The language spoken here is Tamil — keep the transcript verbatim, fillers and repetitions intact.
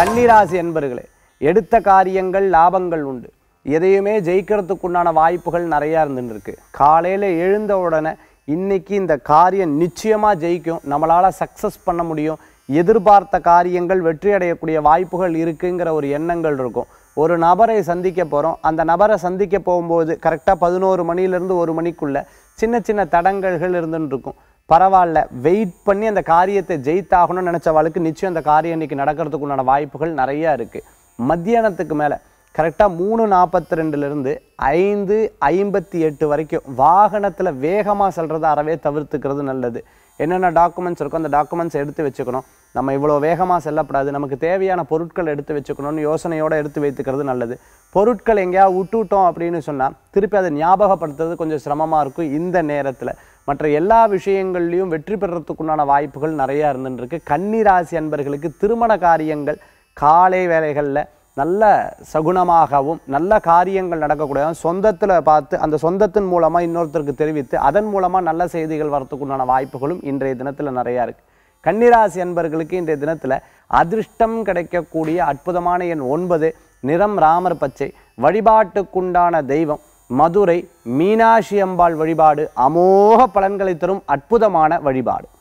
கன்னிராசி என்பர்களே, எடுத்த காரியங்கள் லாபங்கள் உண்டு. எதையுமே ஜெயிக்கிறதுக்குண்டான வாய்ப்புகள் நிறையா இருந்துன்னு இருக்கு. காலையில் எழுந்த உடனே இன்னைக்கு இந்த காரியம் நிச்சயமாக ஜெயிக்கும், நம்மளால் சக்ஸஸ் பண்ண முடியும், எதிர்பார்த்த காரியங்கள் வெற்றி அடையக்கூடிய வாய்ப்புகள் இருக்குங்கிற ஒரு எண்ணங்கள் இருக்கும். ஒரு நபரை சந்திக்க போகிறோம், அந்த நபரை சந்திக்க போகும்போது கரெக்டாக பதினோரு மணிலேருந்து ஒரு மணிக்குள்ளே சின்ன சின்ன தடங்கல்கள் இருந்துன்னு இருக்கும். பரவாயில்ல, வெயிட் பண்ணி அந்த காரியத்தை ஜெயித்தாகணும்னு நினச்சவாளுக்கு நிச்சயம் அந்த காரியம் இன்றைக்கி நடக்கிறதுக்கு உண்டான வாய்ப்புகள் நிறையா இருக்குது. மத்தியானத்துக்கு மேலே கரெக்டாக மூணு நாற்பத்தி ரெண்டுலேருந்து ஐந்து ஐம்பத்தி எட்டு வரைக்கும் வாகனத்தில் வேகமாக செல்கிறத அறவே தவிர்த்துக்கிறது நல்லது. என்னென்ன டாக்குமெண்ட்ஸ் இருக்கோ அந்த டாக்குமெண்ட்ஸ் எடுத்து வச்சுக்கணும். நம்ம இவ்வளோ வேகமாக செல்லப்படாது, நமக்கு தேவையான பொருட்கள் எடுத்து வச்சுக்கணும்னு யோசனையோடு எடுத்து வைத்துக்கிறது நல்லது. பொருட்கள் எங்கேயாவது விட்டுவிட்டோம் அப்படின்னு சொன்னால் திருப்பி அதை ஞாபகப்படுத்துறது கொஞ்சம் சிரமமாக இருக்கும். இந்த நேரத்தில் மற்ற எல்லா விஷயங்கள்லையும் வெற்றி பெறத்துக்குண்டான வாய்ப்புகள் நிறையா இருந்துருக்கு. கன்னிராசி அன்பர்களுக்கு திருமண காரியங்கள் காலை வேளைகளில் நல்ல சகுனமாகவும் நல்ல காரியங்கள் நடக்கக்கூடிய சொந்தத்தில் பார்த்து அந்த சொந்தத்தின் மூலமாக இன்னொருத்தருக்கு தெரிவித்து அதன் மூலமாக நல்ல செய்திகள் வரத்துக்குண்டான வாய்ப்புகளும் இன்றைய தினத்தில் நிறையா இருக்குது. கன்னிராசி அன்பர்களுக்கு இன்றைய தினத்தில் அதிர்ஷ்டம் கிடைக்கக்கூடிய அற்புதமான எண் ஒன்பது, நிறம் ராமர் பச்சை, வழிபாட்டுக்குண்டான தெய்வம் மதுரை மீனாட்சி அம்பாள் வழிபாடு அமோக பலன்களை தரும் அற்புதமான வழிபாடு.